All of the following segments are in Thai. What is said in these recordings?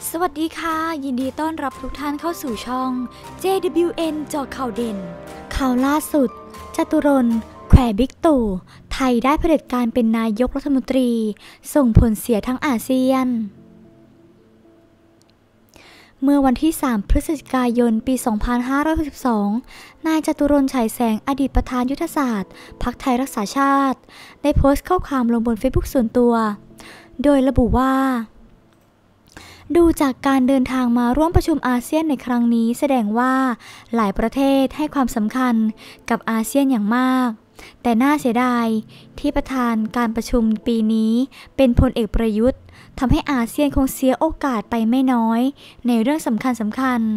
สวัสดีค่ะยินดีต้อนรับทุกท่านเข้าสู่ช่อง JWN เจาะข่าวเด่นข่าวล่าสุดจตุรนต์แขวบิ๊กตู่ไทยได้เผด็จการเป็นนายกรัฐมนตรีส่งผลเสียทั้งอาเซียนเมื่อวันที่ 3 พฤศจิกายน ปี 2562 นายจตุรนต์ ฉายแสงอดีตประธานยุทธศาสตร์พรรคไทยรักษาชาติได้โพสต์ข้อความลงบนเฟซบุ๊กส่วนตัวโดยระบุว่าดูจากการเดินทางมาร่วมประชุมอาเซียนในครั้งนี้แสดงว่าหลายประเทศให้ความสำคัญกับอาเซียนอย่างมากแต่น่าเสียดายที่ประธานการประชุมปีนี้เป็นพลเอกประยุทธ์ทำให้อาเซียนคงเสียโอกาสไปไม่น้อยในเรื่องสำคัญ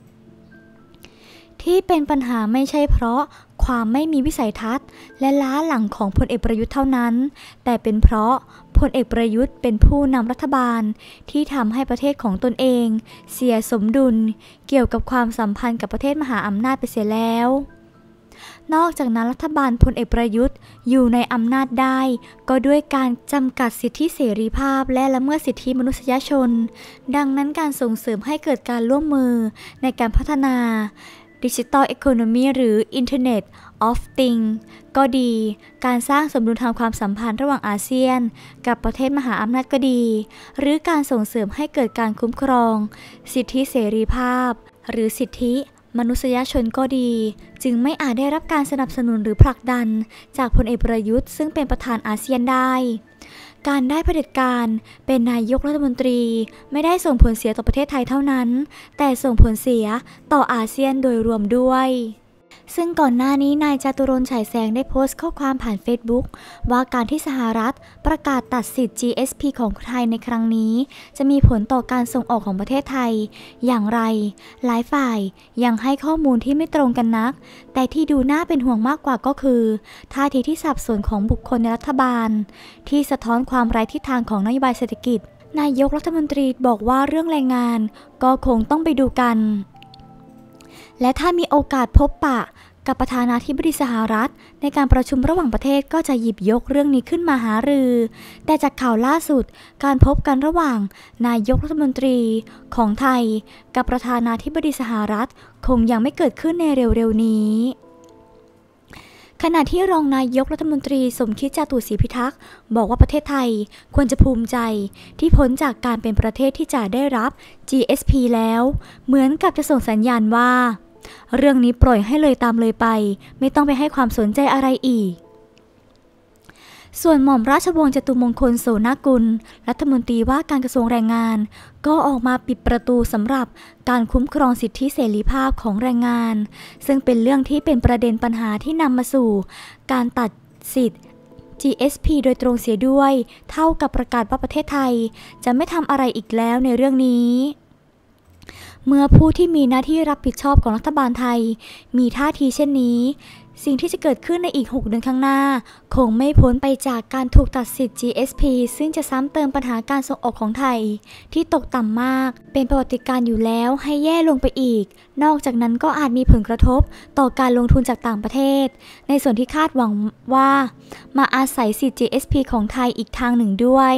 ที่เป็นปัญหาไม่ใช่เพราะความไม่มีวิสัยทัศน์และล้าหลังของพลเอกประยุทธ์เท่านั้นแต่เป็นเพราะพลเอกประยุทธ์เป็นผู้นำรัฐบาลที่ทำให้ประเทศของตนเองเสียสมดุลเกี่ยวกับความสัมพันธ์กับประเทศมหาอำนาจไปเสียแล้วนอกจากนั้นรัฐบาลพลเอกประยุทธ์อยู่ในอำนาจได้ก็ด้วยการจำกัดสิทธิเสรีภาพและละเมิดสิทธิมนุษยชนดังนั้นการส่งเสริมให้เกิดการร่วมมือในการพัฒนาDigital Economy หรือ Internet of Things ก็ดีการสร้างสมดุลทางความสัมพันธ์ระหว่างอาเซียนกับประเทศมหาอำนาจก็ดีหรือการส่งเสริมให้เกิดการคุ้มครองสิทธิเสรีภาพหรือสิทธิมนุษยชนก็ดีจึงไม่อาจได้รับการสนับสนุนหรือผลักดันจากพลเอกประยุทธ์ซึ่งเป็นประธานอาเซียนได้การได้เผด็จการเป็นนายกรัฐมนตรีไม่ได้ส่งผลเสียต่อประเทศไทยเท่านั้นแต่ส่งผลเสียต่ออาเซียนโดยรวมด้วยซึ่งก่อนหน้านี้นายจตุรนต์ ฉายแสงได้โพสต์ข้อความผ่านเฟซบุ๊กว่าการที่สหรัฐประกาศตัดสิทธิ์ GSP ของไทยในครั้งนี้จะมีผลต่อการส่งออกของประเทศไทยอย่างไรหลายฝ่ายยังให้ข้อมูลที่ไม่ตรงกันนักแต่ที่ดูน่าเป็นห่วงมากกว่าก็คือท่าทีที่สับสนของบุคคลในรัฐบาลที่สะท้อนความไร้ทิศทางของนโยบายเศรษฐกิจนายกรัฐมนตรีบอกว่าเรื่องแรงงานก็คงต้องไปดูกันและถ้ามีโอกาสพบปะกับประธานาธิบดีสหรัฐในการประชุมระหว่างประเทศก็จะหยิบยกเรื่องนี้ขึ้นมาหารือแต่จากข่าวล่าสุดการพบกันระหว่างนายกรัฐมนตรีของไทยกับประธานาธิบดีสหรัฐคงยังไม่เกิดขึ้นในเร็วๆนี้ขณะที่รองนายกรัฐมนตรีสมคิดจาตุศรีพิทักษ์บอกว่าประเทศไทยควรจะภูมิใจที่พ้นจากการเป็นประเทศที่จะได้รับ GSP แล้วเหมือนกับจะส่งสัญญาณว่าเรื่องนี้ปล่อยให้เลยตามเลยไปไม่ต้องไปให้ความสนใจอะไรอีกส่วนหม่อมราชวงศ์จตุมงคลโสนกุลรัฐมนตรีว่าการกระทรวงแรงงานก็ออกมาปิดประตูสำหรับการคุ้มครองสิทธิเสรีภาพของแรงงานซึ่งเป็นเรื่องที่เป็นประเด็นปัญหาที่นำมาสู่การตัดสิทธิ GSP โดยตรงเสียด้วยเท่ากับประกาศว่าประเทศไทยจะไม่ทำอะไรอีกแล้วในเรื่องนี้เมื่อผู้ที่มีหน้าที่รับผิดชอบของรัฐบาลไทยมีท่าทีเช่นนี้สิ่งที่จะเกิดขึ้นในอีก6 เดือนข้างหน้าคงไม่พ้นไปจากการถูกตัดสิทธิ์ GSP ซึ่งจะซ้ำเติมปัญหาการส่งออกของไทยที่ตกต่ำมากเป็นประวัติการณ์อยู่แล้วให้แย่ลงไปอีกนอกจากนั้นก็อาจมีผลกระทบต่อการลงทุนจากต่างประเทศในส่วนที่คาดหวังว่ามาอาศัยสิทธิ์ GSP ของไทยอีกทางหนึ่งด้วย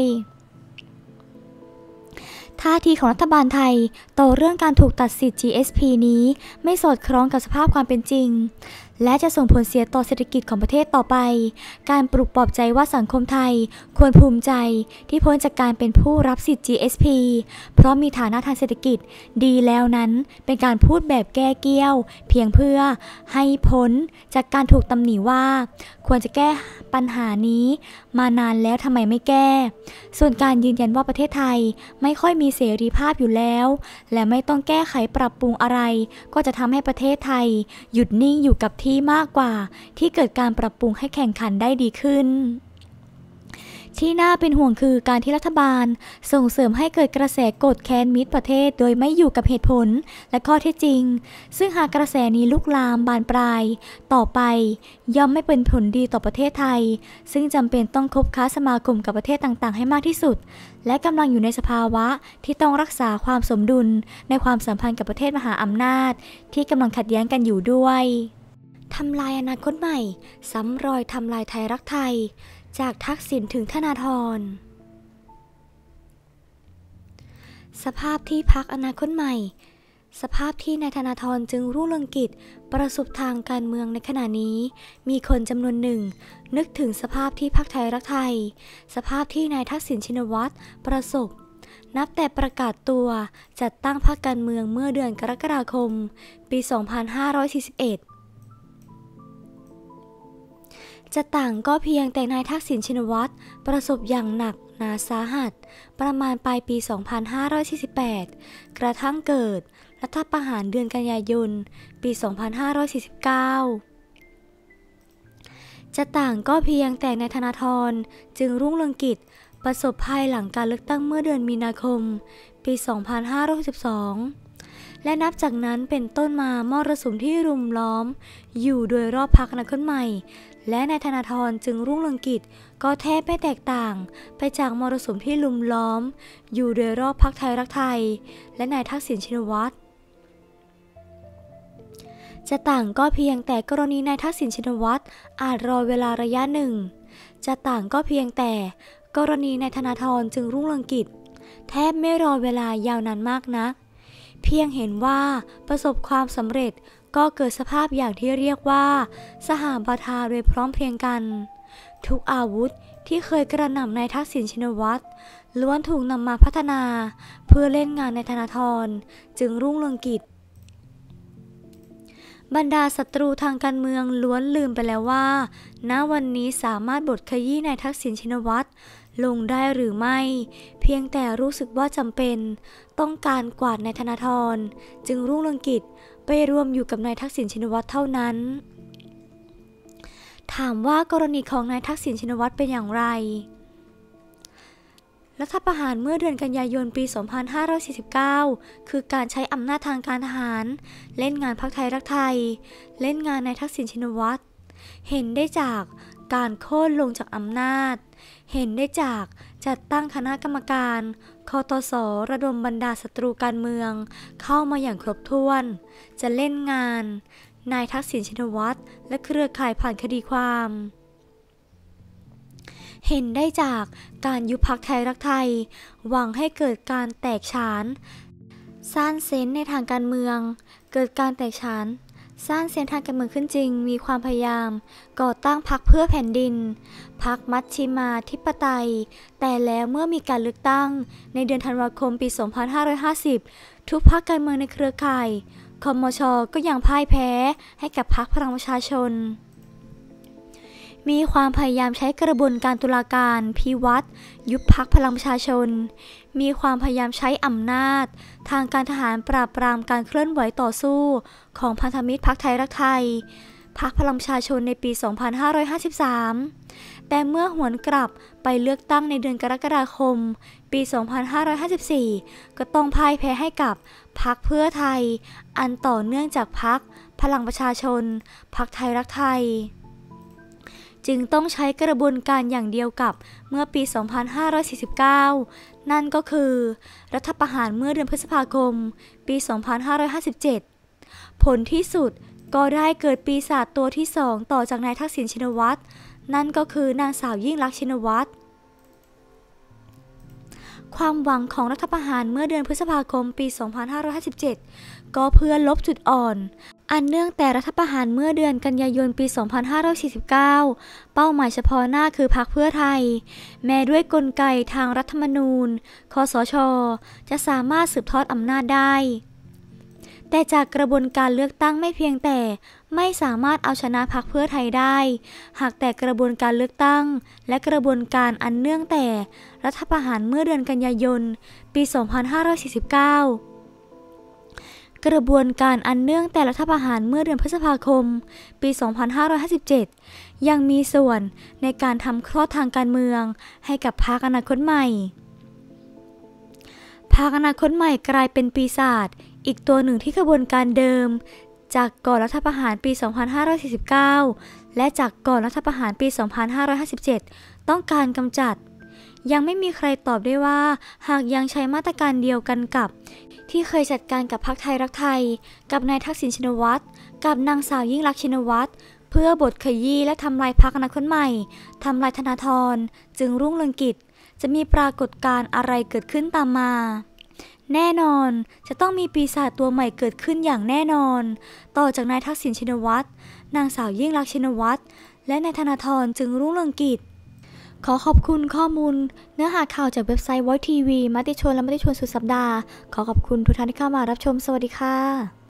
ท่าทีของรัฐบาลไทยต่อเรื่องการถูกตัดสิทธิ์ GSP นี้ไม่สอดคล้องกับสภาพความเป็นจริงและจะส่งผลเสียต่อเศรษฐกิจของประเทศต่อไปการปลุกปลอบใจว่าสังคมไทยควรภูมิใจที่พ้นจากการเป็นผู้รับสิทธิ์ GSP เพราะมีฐานะทางเศรษฐกิจดีแล้วนั้นเป็นการพูดแบบแก้เกี้ยวเพียงเพื่อให้พ้นจากการถูกตำหนิว่าควรจะแก้ปัญหานี้มานานแล้วทำไมไม่แก้ส่วนการยืนยันว่าประเทศไทยไม่ค่อยมีเสรีภาพอยู่แล้วและไม่ต้องแก้ไขปรับปรุงอะไรก็จะทำให้ประเทศไทยหยุดนิ่งอยู่กับที่มากกว่าที่เกิดการปรับปรุงให้แข่งขันได้ดีขึ้นที่น่าเป็นห่วงคือการที่รัฐบาลส่งเสริมให้เกิดกระแสโกรธแค้นมิตรประเทศโดยไม่อยู่กับเหตุผลและข้อเท็จจริงซึ่งหากกระแสนี้ลุกลามบานปลายต่อไปย่อมไม่เป็นผลดีต่อประเทศไทยซึ่งจำเป็นต้องคบค้าสมาคมกับประเทศต่างๆให้มากที่สุดและกำลังอยู่ในสภาวะที่ต้องรักษาความสมดุลในความสัมพันธ์กับประเทศมหาอำนาจที่กำลังขัดแย้งกันอยู่ด้วยทำลายอนาคตใหม่ซ้ำรอยทำลายไทยรักไทยจากทักษิณถึงธนาธรสภาพที่พรรคอนาคตใหม่สภาพที่นายธนาธรจึงรุ่งเรืองกิจประสบทางการเมืองในขณะนี้มีคนจำนวนหนึ่งนึกถึงสภาพที่พรรคไทยรักไทยสภาพที่นายทักษิณชินวัตรประสบนับแต่ประกาศตัวจัดตั้งพรรคการเมืองเมื่อเดือนกรกฎาคมปี 2541 จะต่างก็เพียงแต่นายทักษิณชินวัตรประสบอย่างหนักหนาสาหัสประมาณปลายปี 2548 กระทั่งเกิดรัฐประหารเดือนกันยายน ปี 2549 จะต่างก็เพียงแต่นายธนาธรจึงรุ่งเรืองกิจประสบภัยหลังการเลือกตั้งเมื่อเดือนมีนาคม ปี 2562 และนับจากนั้นเป็นต้นมามรสุมที่รุมล้อมอยู่โดยรอบพรรคอนาคตใหม่และนายธนาธรจึงรุ่งเรืองกิจก็แทบไม่แตกต่างไปจากมรสุมที่ลุมล้อมอยู่โดยรอบพรรคไทยรักไทยและนายทักษิณชินวัตรจะต่างก็เพียงแต่กรณีนายทักษิณชินวัตรอาจรอเวลาระยะหนึ่งจะต่างก็เพียงแต่กรณีนายธนาธรจึงรุ่งเรืองกิจแทบไม่รอเวลายาวนานมากนักเพียงเห็นว่าประสบความสำเร็จก็เกิดสภาพอย่างที่เรียกว่าสหบาทาโดยพร้อมเพรียงกันทุกอาวุธที่เคยกระหน่ำในทักษิณชินวัตรล้วนถูกนำมาพัฒนาเพื่อเล่นงานในธนาธรจึงรุ่งเรืองกิจบรรดาศัตรูทางการเมืองล้วนลืมไปแล้วว่าณวันนี้สามารถบดขยี้นายทักษิณชินวัตรลงได้หรือไม่เพียงแต่รู้สึกว่าจำเป็นต้องการกวาดนายธนาธรจึงรุ่งเรืองกิจไปรวมอยู่กับนายทักษิณชินวัตรเท่านั้นถามว่ากรณีของนายทักษิณชินวัตรเป็นอย่างไรรัฐประหารเมื่อเดือนกันยายนปี 2549 คือการใช้อำนาจทางการทหารเล่นงานพรรคไทยรักไทยเล่นงานนายทักษิณชินวัตรเห็นได้จากการโค่นลงจากอำนาจเห็นได้จากจัดตั้งคณะกรรมการคตส.ระดมบรรดาศัตรูการเมืองเข้ามาอย่างครบถ้วนจะเล่นงานนายทักษิณชินวัตรและเครือข่ายผ่านคดีความเห็นได้จากการยุบพรรคไทยรักไทยหวังให้เกิดการแตกฉานซ่านเซนในทางการเมืองเกิดการแตกฉานซ่านเซนทางการเมืองขึ้นจริงมีความพยายามก่อตั้งพรรคเพื่อแผ่นดินพรรคมัชฌิมาธิปไตยแต่แล้วเมื่อมีการเลือกตั้งในเดือนธันวาคมปี 2550 ทุกพรรคการเมืองในเครือข่ายคมช.ก็ยังพ่ายแพ้ให้กับพรรคพลังประชาชนมีความพยายามใช้กระบวนการตุลาการพิวัตรยุบพรรคพลังประชาชนมีความพยายามใช้อำนาจทางการทหารปราบปรามการเคลื่อนไหวต่อสู้ของพันธมิตรพรรคไทยรักไทยพรรคพลังประชาชนในปี 2553 แต่เมื่อหวนกลับไปเลือกตั้งในเดือนกรกฎาคมปี 2554 ก็ต้องพ่ายแพ้ให้กับพรรคเพื่อไทยอันต่อเนื่องจากพรรคพลังประชาชนพรรคไทยรักไทยจึงต้องใช้กระบวนการอย่างเดียวกับเมื่อปี 2549 นั่นก็คือรัฐประหารเมื่อเดือนพฤษภาคม ปี 2557 ผลที่สุดก็ได้เกิดปีศาจตัวที่สองต่อจากนายทักษิณชินวัตรนั่นก็คือนางสาวยิ่งลักษณ์ชินวัตรความหวังของรัฐประหารเมื่อเดือนพฤษภาคม ปี 2557 ก็เพื่อลบจุดอ่อนอันเนื่องแต่รัฐประหารเมื่อเดือนกันยายนปี 2549 เป้าหมายเฉพาะหน้าคือพรรคเพื่อไทยแม้ด้วยกลไกทางรัฐธรรมนูญคสช.จะสามารถสืบทอดอำนาจได้แต่จากกระบวนการเลือกตั้งไม่เพียงแต่ไม่สามารถเอาชนะพรรคเพื่อไทยได้หากแต่กระบวนการเลือกตั้งและกระบวนการอันเนื่องแต่รัฐประหารเมื่อเดือนกันยายนปี 2549 กระบวนการอันเนื่องแต่รัฐประหารเมื่อเดือนพฤษภาคม ปี 2557 ยังมีส่วนในการทำคลอดทางการเมืองให้กับพรรคอนาคตใหม่พรรคอนาคตใหม่กลายเป็นปีศาจอีกตัวหนึ่งที่กระบวนการเดิมจากก่อนรัฐประหารปี 2549 และจากก่อนรัฐประหารปี 2557 ต้องการกำจัดยังไม่มีใครตอบได้ว่าหากยังใช้มาตรการเดียวกันกับที่เคยจัดการกับพรรคไทยรักไทยกับนายทักษิณชินวัตรกับนางสาวยิ่งลักษณ์ชินวัตรเพื่อบดขยี้และทำลายพรรคอนาคตใหม่ทำลายธนาธรจึงรุ่งเรืองกิจจะมีปรากฏการณ์อะไรเกิดขึ้นตามมาแน่นอนจะต้องมีปีศาจตัวใหม่เกิดขึ้นอย่างแน่นอนต่อจากนายทักษิณชินวัตรนางสาวยิ่งลักษณ์ชินวัตรและนายธนาธรจึงรุ่งเรืองกิจขอขอบคุณข้อมูลเนื้อหาข่าวจากเว็บไซต์ Voice TV มติชนและมติชนสุดสัปดาห์ขอขอบคุณทุกท่านที่เข้ามารับชมสวัสดีค่ะ